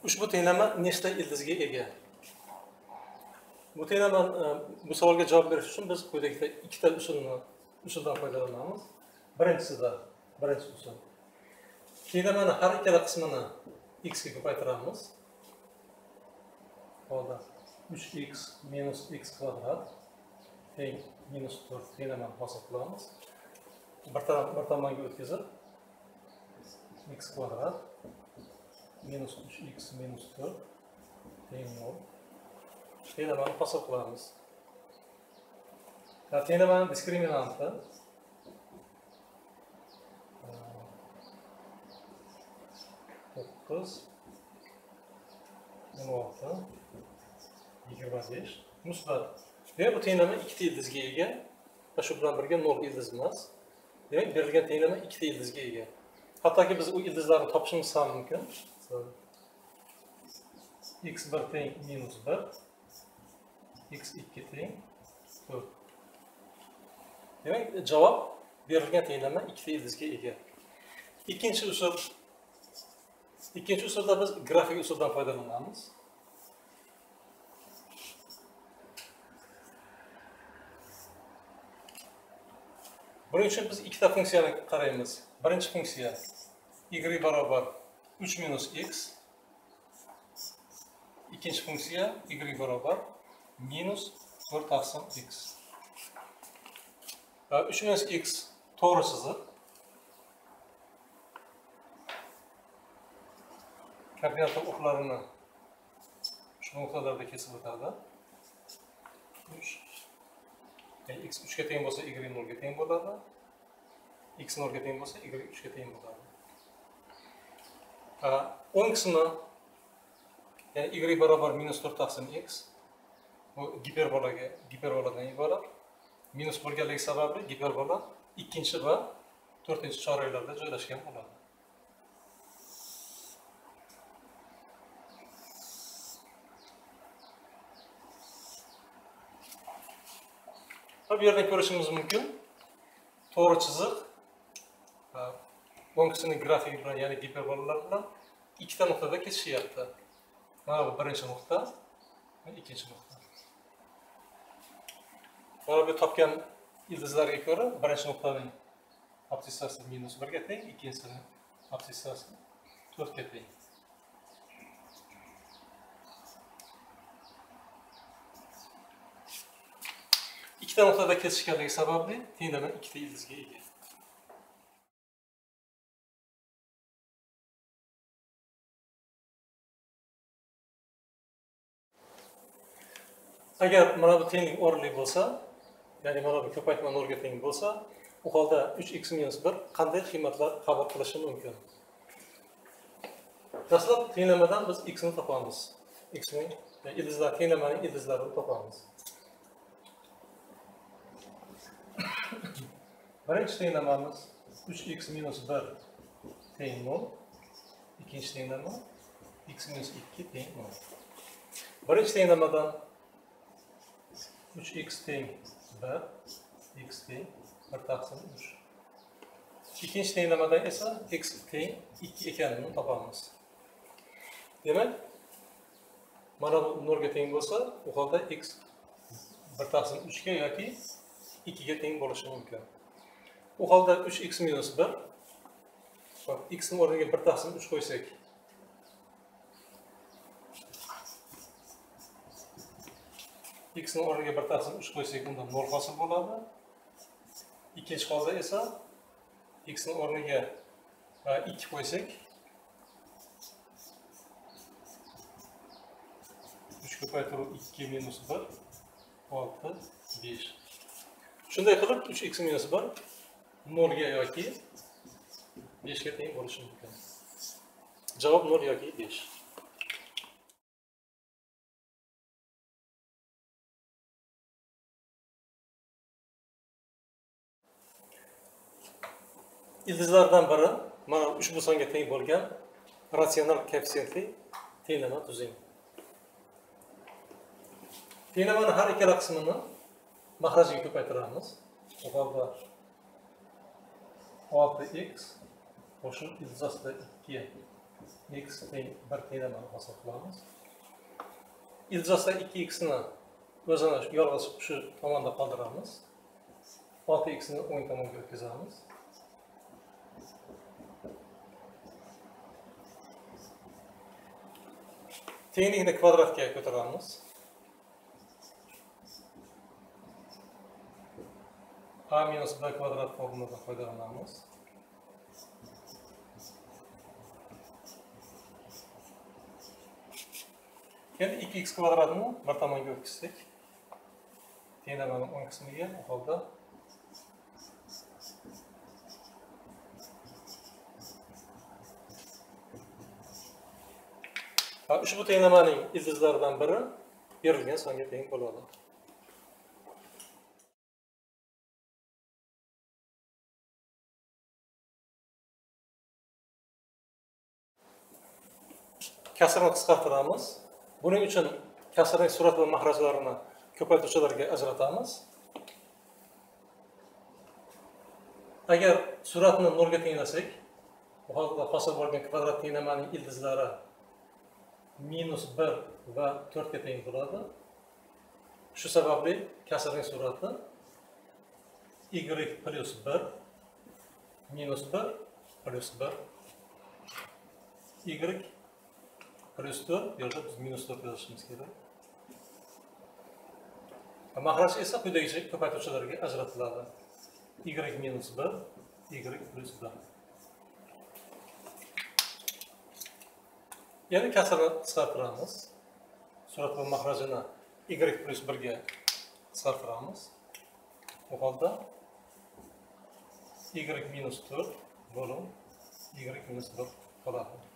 Ushbu tenglama nechta ildizga ega? Bu tenglamani bu savolga javob berish uchun biz quyidagi ikkita usuldan foydalanamiz. Birinchi usul. Tenglamani har ikkala qismini x ga ko'paytiramiz. Holda 3x minus x kvadrat teng minus 4 tenglamani hosil qilamiz. Bir tomonga o'tkazib x kvadrat minus 3x minus 4 teng 0 tenglamani hosil qilamiz. Tenglamani diskriminanti 9 16 25 musbat. Demak, bu tenglama ikkita ildizga ega va shu bilan birga 0 ildiz emas. Demak, berilgan tenglama ikkita ildizga ega. Hattoki biz u ildizlarni topishimiz ham mumkin. x1 teng minus 1, x2 teng 4. Demak, javob berilgan tenglama ikkita ildizga ega. Ikkinchi usulda biz grafik usuldan foydalanamiz. Buning uchun biz ikkita funksiyani qaraymiz. Birinchi funksiya y barobar 3 minus x. İkinci funksiya y barobar minus 4 taqsim x. 3 minus x to'g'ri chiziq. Koordinata o'qlarini shu nuqtalarda kesib o'tadi. 3 x 3 ga teng bo'lsa y 0 ga teng bo'ladi. X 0 ga teng bo'lsa y 3 ga teng bo'ladi. O'ng qismi yani y barobar minus 4 taqsim x bu giperboladan iborat. Minus bo'lganligi sababli giperbola ikkinchi va to'rtinchi choraklarda joylashgan bo'ladi. Bu yerdan ko'rishimiz mumkin. To'g'ri chiziq o'ngisining grafiki bilan, ya'ni giperbolalar bilan ikkita nuqtada kesishyapti. Mana bu birinchi nuqta va ikkinchi nuqta. Mana bu topgan ildizlarga ko'ra birinchi nuqtaning absissasi minus 1 ga teng, ikkinchisining absissasi 4 ga teng. İkita nuqtada kesishganligi sababli tenglama ikkita ildizga ega. Agar mana bu tenglik o'rinli bo'lsa, ya'ni mana bu ko'paytma 0 ga teng bo'lsa, u holda 3x minus 1 qanday qiymatlar qabul qilishi mumkin? Dastlab tenglamadan biz x ni topamiz. X ning tenglamaning ildizlarini topamiz. Birinchi tenglamamiz 3x minus 1 teng 0. İkinci tenglama x minus 2 teng 0. Birinchi tenglamadan 3x teng 1, x teng 1 taqsim 3. İkinci tenglamadan esa x teng 2 ekanini topamiz. Demak, mana bu 0 ga teng bo'lsa, u holda x 1 taqsim 3 ga yoki 2 ga teng bo'lishi mumkin. U holda 3x minus 1, x ning o'rniga 1 taqsim 3 qo'ysak, x ning o'rniga 1 taqsim 3 qo'ysak, unda 0 hosil bo'ladi. Ikkinchi holda esa x ning o'rniga 2 qo'ysak, 3 ko'paytiruv 2 minus 1 6 5. Shunday qilib 3x minus 1 0 ga yoki 5 ga teng bo'lishi mumkin. Javob 0 yoki 5. Ildizlardan biri mana ushbu songa teng bo'lgan ratsional koeffitsiyentli tenglama tuzing. Tenglamani har ikkala qismini mahrajiga ko'paytiramiz. Bu holda 6x qo'shib ildizasida 2 x teng 1 tenglamani hosil qilamiz. Iljosda 2x ni o'zini yolg'iz shu tomonda qoldiramiz. 6x ni o'ng tomonga o'tkazamiz. Tenglikni kvadratga ko'taramiz. A minus b kvadrat formuladan foydalanamiz. Endi 2x kvadratni bir tomonga o'tkazsak, tenglamaning o'ng qismiga bu holda ushbu tenglamaning ildizlaridan biri berilgan songa teng bo'ladi. Kasrni qisqartiramiz. Buning uchun kasrning surat va mahrajlarini ko'paytiruvchilarga ajratamiz. Agar suratni 0 ga tenglasak, bu holda hosil bo'lgan kvadrat tenglamaning ildizlari minus 1 va 4 ga teng bo'ladi. Shu sababli kasrning surati y plus 1 minus 1 plus 1 y plus 4 yoki biz minus 4 yozishimiz kerak. Mahraj esa quyidagicha ko'paytiruvchilarga ajratiladi. Y minus 1, y plus 1. Yana kasrni qisqartiramiz. Surat va mahrajini y plus 1 ga qisqartiramiz. Bu holda y minus 4 bo'lib y minus 1 qoladi.